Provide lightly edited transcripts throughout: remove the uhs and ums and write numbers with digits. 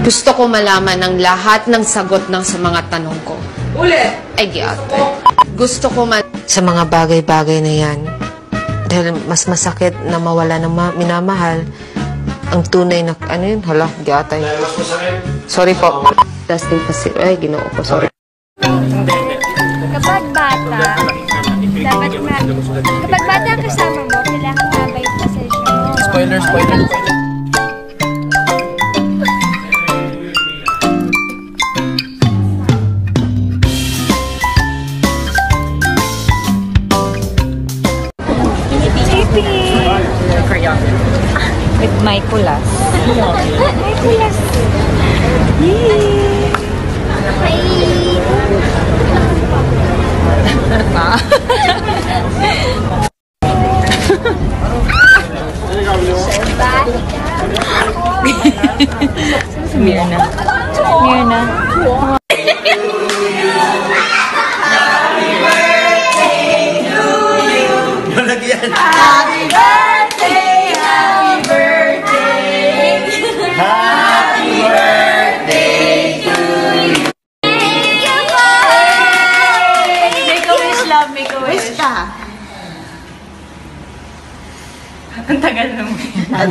Gusto ko malaman ang lahat ng sagot ng sa mga tanong ko. Ulit! Ay, ate. Gusto ko sa mga bagay-bagay na yan. Dahil mas masakit na mawala ng minamahal. Ang tunay na, ano yun? Hala, ate. Sorry po. Last day kasi, ay, ginoo ko, sorry. Kapag bata, kapag bata ang kasama mo, kailangan mabay yung pasensya mo. Spoiler. With my kulas. My kulas. Yay! Mirna. Happy birthday! Happy birthday! Happy birthday to you! Make a wish, love. Make a wish. Wish ka! Ang tagal na mo.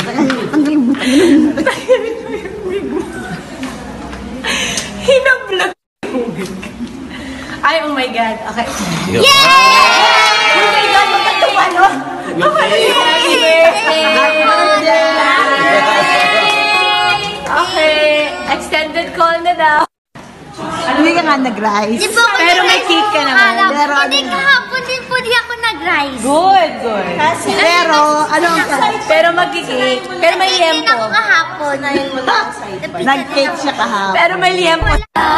Hinablog. Ay, oh my God. Okay. Yay! Oh my God, magkatuwa, no? Happy birthday! Happy birthday! Okay, extended call na daw. Hindi ka nga nag-rise. Pero may cake ka naman. Pero Hindi kahapon din po di ako nag-rise. Good. Pero, ano ang Pero magkikik. Pero may Hindi liempo. ako kahapon. nag-cake siya kahapon? Pero may liempo.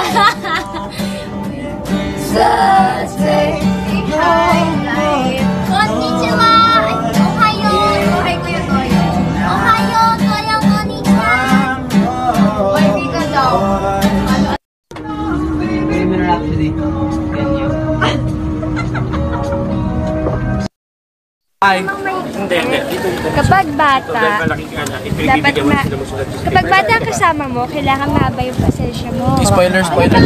Konnichiwa! Ohayo! Ohayo! Toyo konnichiwa! Oy, di ka daw. Kapag bata, kapag bata ang kasama mo, kailangan mabay yung pasensya mo. Spoiler.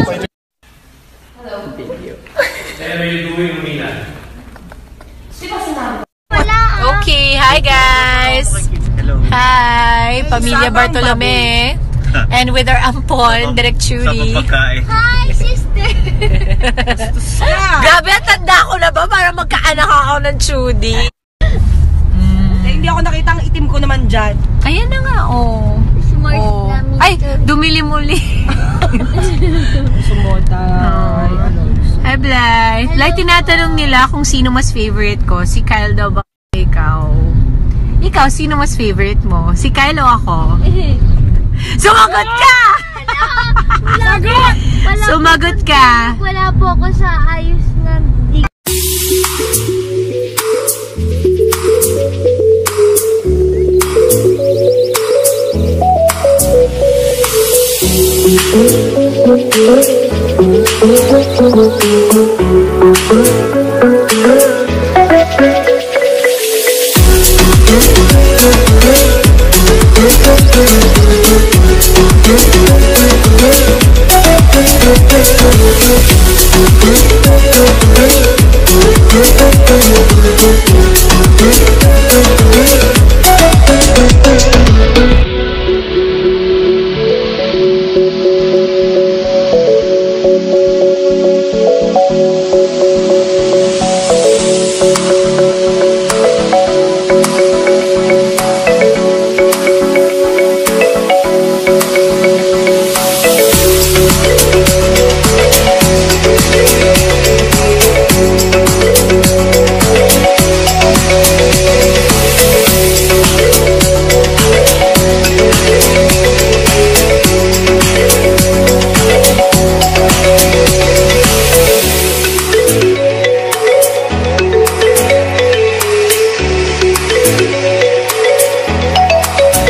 Okay, hi guys! Hi, Pamilya Bartolome. And with our ampon, Direk Churi. Hi, sister! Grabe, tanda ko na ba para magkaanak ako ng Chudi? Hindi ako nakita ang itim ko naman dyan. Ayan na nga, oh. Smart Oh. namin. Ay, dumili-muli. Sumota. Hi, Blay. Blay, tinatanong nila kung sino mas favorite ko. Si Kyle daw ba? Ikaw? Ikaw, sino mas favorite mo? Si Kyle o ako? Sumagot ka! Sumagot ka! Wala po ako sa ayos na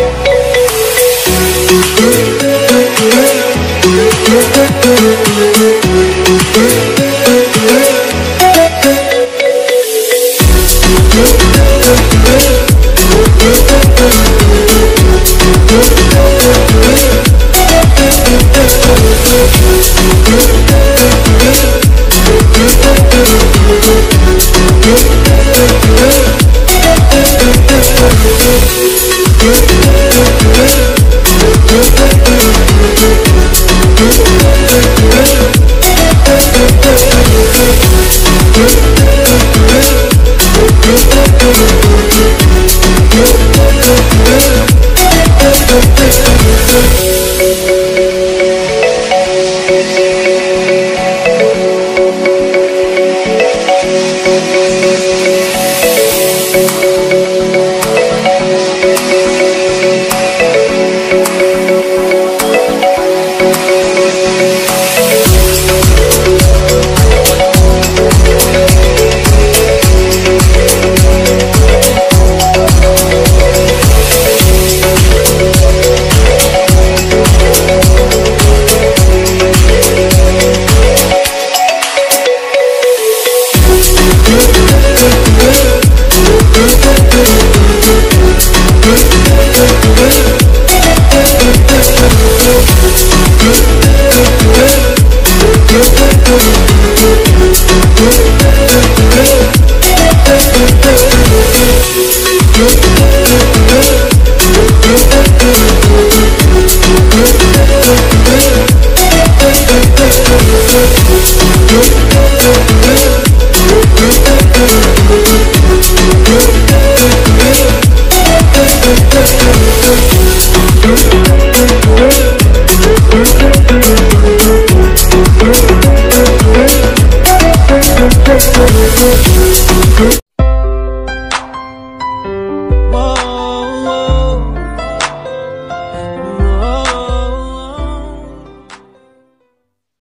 We'll be right back.